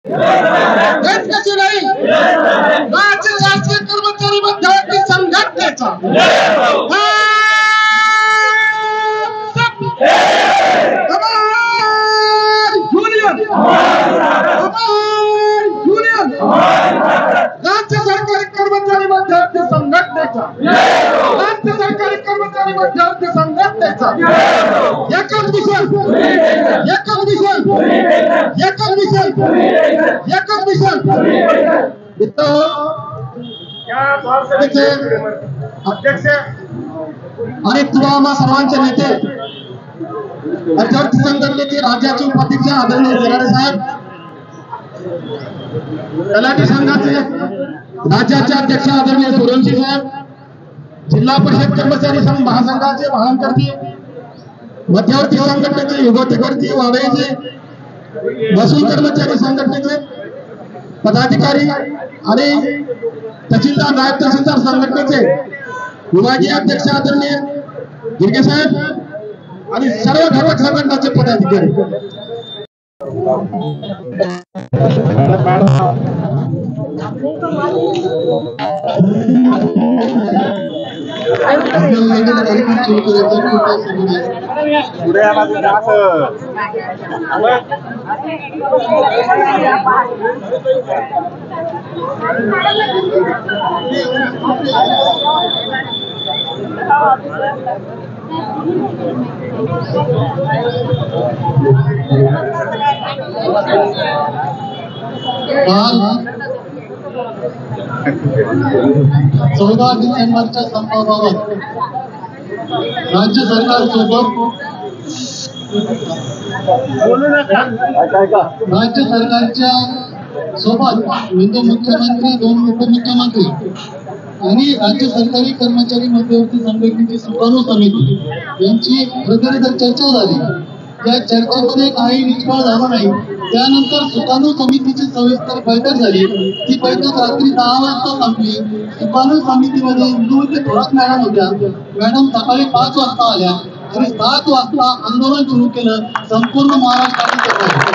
हेच कशी नाही राज्य शासकीय कर्मचारी मध्यवर्ती संघटनेचा राज्य सरकारी कर्मचारी मध्यवर्ती संघटनेचा राज्य सरकारी कर्मचारी मध्यवर्ती संघटनेचा एकच मिशन एकच मिशन एकच मिशन एकच मिशन या सभेचे अध्यक्ष आणि तुला सर्वांचे नेते मध्यवर्ती संघटनेचे राज्याचे उपाध्यक्ष आदरणीय जराडे साहेब, तलाठी संघाचे राज्याचे अध्यक्ष आदरणीय सोरंशी साहेब, जिल्हा परिषद कर्मचारी महासंघाचे महानकर्ते, मध्यवर्ती संघटनेचे युगोत्कर्ते वाडयचे, महसूल कर्मचारी संघटनेचे पदाधिकारी आणि तहसीलदार नायब तहसीलदार संघटनेचे विभागीय अध्यक्ष आदरणीय गिरगे साहेब आणि सर्व घटक संघटनाचे पदाधिकारी, चौदा डिसेंबरच्या संपाबाबत राज्य सरकारच्या सोबत म्हणजे मुख्यमंत्री, दोन उपमुख्यमंत्री आणि राज्य सरकारी कर्मचारी मध्यवर्ती संघटनेची सुकाणू समिती यांची प्रकारे चर्चा झाली. त्या चर्चेमध्ये काही निष्फळ झाला नाही. त्यानंतर सुकाणू समितीची सविस्तर बैठक झाली. ती बैठक रात्री 10 वाजता संपली. सुकाणू समितीमध्ये इंदूरचे थोरात मॅडम होत्या. मॅडम सकाळी 5 वाजता आल्या आणि 7 वाजता आंदोलन सुरू केलं संपूर्ण महाराष्ट्रातील.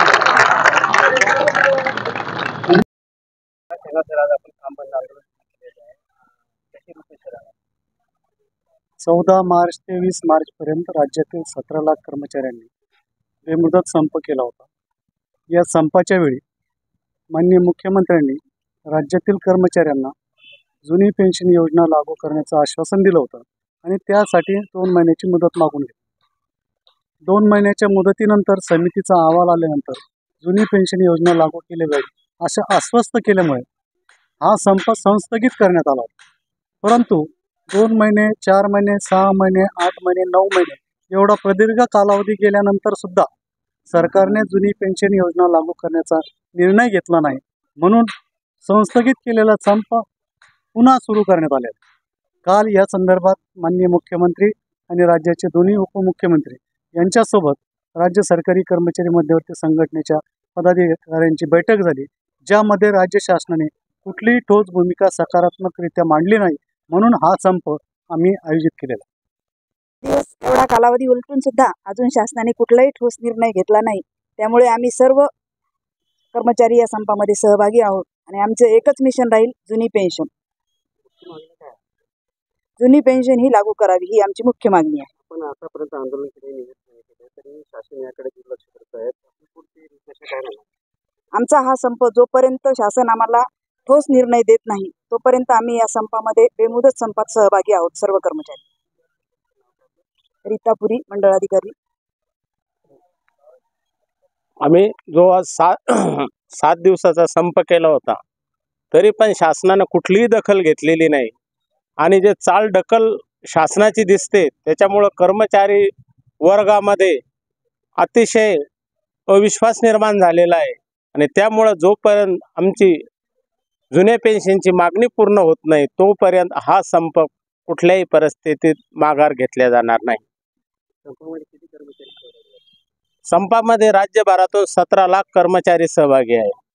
चौदा मार्च ते 20 मार्च पर्यंत राज्यातील 17 लाख कर्मचाऱ्यांनी बेमुदत संप केला होता. या संपाच्या वेळी माननीय मुख्यमंत्र्यांनी राज्यातील कर्मचाऱ्यांना जुनी पेन्शन योजना लागू करण्याचं आश्वासन दिलं होतं आणि त्यासाठी 2 महिन्याची मुदत मागून घेतली. 2 महिन्याच्या मुदतीनंतर समितीचा अहवाल आल्यानंतर जुनी पेन्शन योजना लागू केली जाईल असं आश्वस्त केल्यामुळे हा संप संस्थगित करण्यात आला होता. परंतु 2 महिने, 4 महिने, 6 महिने, 8 महिने, 9 महिने एवढा प्रदीर्घ कालावधी गेल्यानंतर सुद्धा सरकारने जुनी पेन्शन योजना लागू करण्याचा निर्णय घेतला नाही. म्हणून संस्थगित केलेला संप पुन्हा सुरू करण्यात आले. काल या संदर्भात माननीय मुख्यमंत्री आणि राज्याचे दोन्ही उपमुख्यमंत्री यांच्यासोबत राज्य सरकारी कर्मचारी मध्यवर्ती संघटनेच्या पदाधिकाऱ्यांची बैठक झाली, ज्यामध्ये राज्य शासनाने कुठलीही ठोस भूमिका सकारात्मकरित्या मांडली नाही. म्हणून हा संप आम्ही आयोजित केलेला. दिवस एवढा कालावधी उलटून सुद्धा अजून शासनाने कुठलाही ठोस निर्णय घेतला नाही. त्यामुळे आम्ही सर्व कर्मचारी या संपामध्ये सहभागी आहोत आणि आमचं एकच मिशन राहील, जुनी पेन्शन. जुनी पेन्शन ही लागू करावी ही आमची मुख्य मागणी आहे. पण आतापर्यंत आंदोलन केले तरी शासन याकडे दुर्लक्ष करत आहे. आमचा हा संप जोपर्यंत शासन आम्हाला ठोस निर्णय देत नाही तोपर्यंत आम्ही या संपामध्ये बेमुदत संपात सहभागी आहोत सर्व कर्मचारी. रीतापुरी, मंडळाधिकारी. आम्ही जो आज 7 दिवसाचा संप केला होता तरी पण शासनाने कुठलीही दखल घेतलेली नाही आणि जे चालढकल शासनाची दिसते त्याच्यामुळं कर्मचारी वर्गामध्ये अतिशय अविश्वास निर्माण झालेला आहे आणि त्यामुळं जोपर्यंत आमची जुन्या पेन्शनची मागणी पूर्ण होत नाही तोपर्यंत हा संप कुठल्याही परिस्थितीत माघार घेतला जाणार नाही. संपामध्ये राज्यभरातून 17 लाख कर्मचारी सहभागी आहे.